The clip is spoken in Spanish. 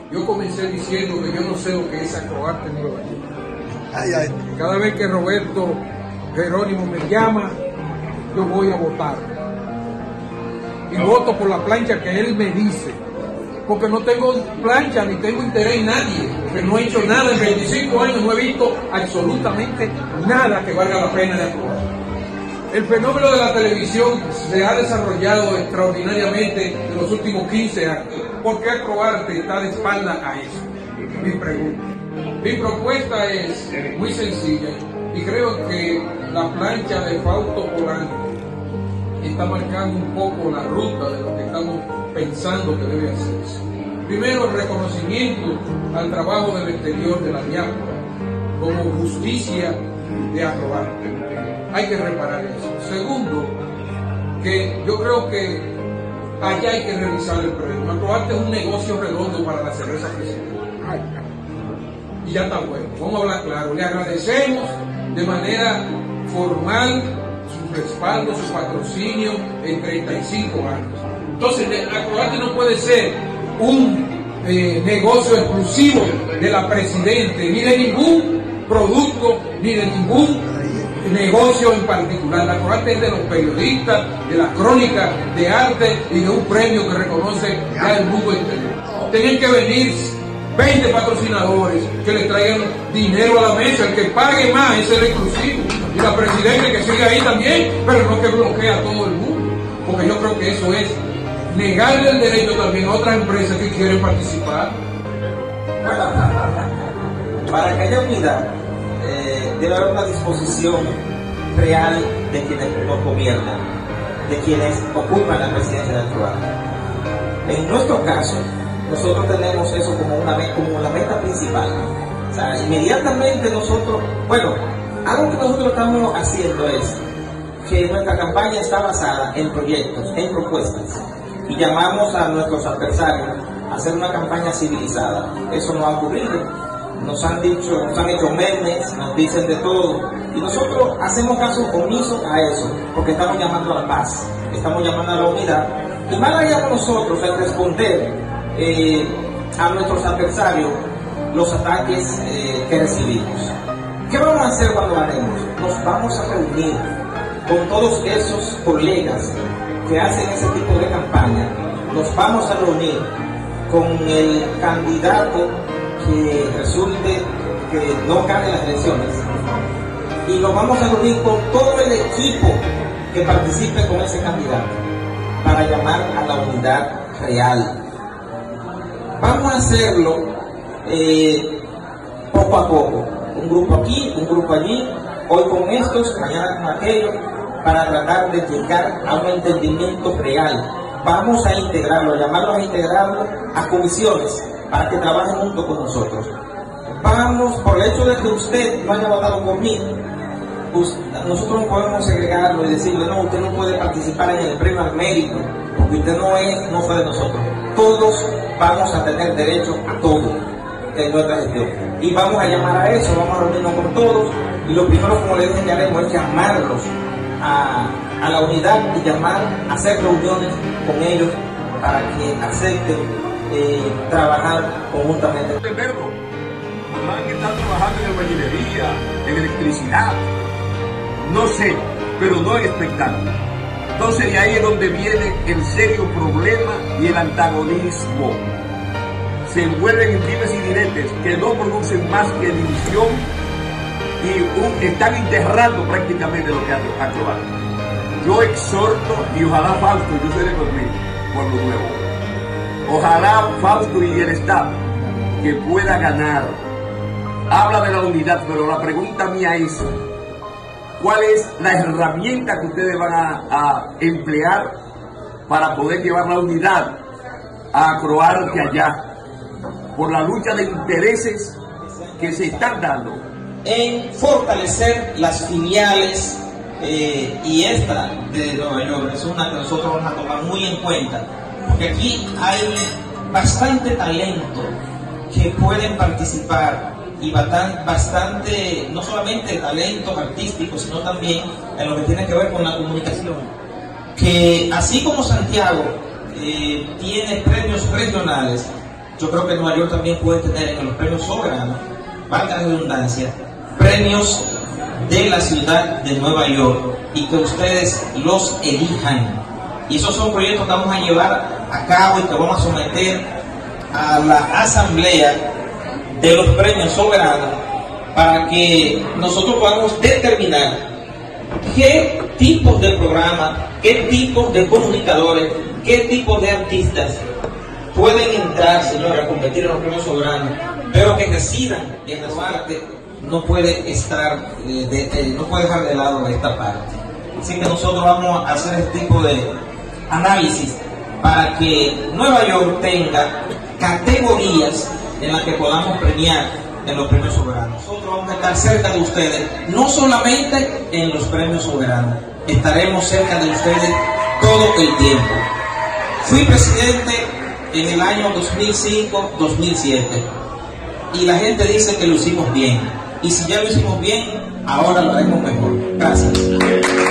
Yo comencé diciendo que yo no sé lo que es Acroarte en Nueva York. Ay, ay. Cada vez que Roberto Jerónimo me llama, yo voy a votar. Y voto por la plancha que él me dice. Porque no tengo plancha ni tengo interés en nadie. Porque no he hecho nada en 25 años, no he visto absolutamente nada que valga la pena de actuar. El fenómeno de la televisión se ha desarrollado extraordinariamente en los últimos 15 años. ¿Por qué Acroarte está de espalda a eso? Mi pregunta. Mi propuesta es muy sencilla y creo que la plancha de Fausto Polanco está marcando un poco la ruta de lo que estamos pensando que debe hacerse. Primero, el reconocimiento al trabajo del exterior de la diáspora como justicia de Acroarte. Hay que reparar eso. Segundo, que yo creo que allá hay que revisar el premio. Acroarte es un negocio redondo para la cerveza artesanal. Y ya está bueno. Vamos a hablar claro. Le agradecemos de manera formal su respaldo, su patrocinio en 35 años. Entonces, Acroarte no puede ser un negocio exclusivo de la Presidente, ni de ningún producto, ni de ningún negocio en particular. La Acroarte es de los periodistas, de la crónica de arte y de un premio que reconoce ya el mundo entero. Tienen que venir 20 patrocinadores que le traigan dinero a la mesa. El que pague más es el exclusivo. Y la Presidenta que sigue ahí también, pero no que bloquee a todo el mundo. Porque yo creo que eso es negarle el derecho también a otras empresas que quieren participar. Para que haya unidad, debe haber una disposición real de quienes nos gobiernan, de quienes ocupan la presidencia de Acroarte. En nuestro caso, nosotros tenemos eso como la meta principal. O sea, inmediatamente nosotros, algo que nosotros estamos haciendo es que nuestra campaña está basada en proyectos, en propuestas, y llamamos a nuestros adversarios a hacer una campaña civilizada. Eso no ha ocurrido. Nos han hecho memes, nos dicen de todo, y nosotros hacemos caso omiso a eso, porque estamos llamando a la paz, estamos llamando a la unidad, y más allá de nosotros en responder a nuestros adversarios los ataques que recibimos. ¿Qué vamos a hacer cuando ganemos? Nos vamos a reunir con todos esos colegas que hacen ese tipo de campaña, nos vamos a reunir con el candidato que resulte que no gane las elecciones, y nos vamos a reunir con todo el equipo que participe con ese candidato para llamar a la unidad real. Vamos a hacerlo poco a poco, un grupo aquí, un grupo allí, hoy con estos, mañana con aquellos, para tratar de llegar a un entendimiento real. Vamos a integrarlo, a integrarlo a comisiones para que trabajen junto con nosotros. Vamos, por el hecho de que usted no haya votado por mí, nosotros no podemos segregarlo y decirle, no, usted no puede participar en el premio al mérito, porque usted no fue de nosotros. Todos vamos a tener derecho a todo en nuestra gestión. Y vamos a llamar a eso, vamos a reunirnos con todos, y lo primero, como le dije, que haremos es llamarlos a la unidad y hacer reuniones con ellos para que acepten trabajar conjuntamente. Van a estar trabajando en albañilería, en electricidad, no sé, pero no en espectáculo. Entonces de ahí es donde viene el serio problema y el antagonismo. Se envuelven en dimes y diretes que no producen más que división y están enterrando prácticamente lo que han Acroarte. Yo exhorto, y ojalá Fausto, yo seré conmigo por lo nuevo. Ojalá Fausto y el Estado que pueda ganar. Habla de la unidad, pero la pregunta mía es, ¿cuál es la herramienta que ustedes van a emplear para poder llevar la unidad a Acroarte allá? Por la lucha de intereses que se están dando. En fortalecer las filiales, y esta de Nueva York es una que nosotros vamos a tomar muy en cuenta, porque aquí hay bastante talento que pueden participar, y bastante, no solamente talentos artísticos, sino también en lo que tiene que ver con la comunicación, que así como Santiago tiene premios regionales, yo creo que Nueva York también puede tener en los premios soberanos, valga la redundancia, premios de la ciudad de Nueva York, y que ustedes los elijan. Y esos son proyectos que vamos a llevar a cabo y que vamos a someter a la asamblea de los premios soberanos para que nosotros podamos determinar qué tipos de programas, qué tipos de comunicadores, qué tipos de artistas pueden entrar, señora, a competir en los premios soberanos, pero que residan en la parte no puede estar, no puede dejar de lado esta parte. Así que nosotros vamos a hacer este tipo de análisis para que Nueva York tenga categorías en las que podamos premiar en los premios soberanos. Nosotros vamos a estar cerca de ustedes, no solamente en los premios soberanos, estaremos cerca de ustedes todo el tiempo. Fui presidente en el año 2005-2007 y la gente dice que lo hicimos bien, y si ya lo hicimos bien, ahora lo haremos mejor. Gracias.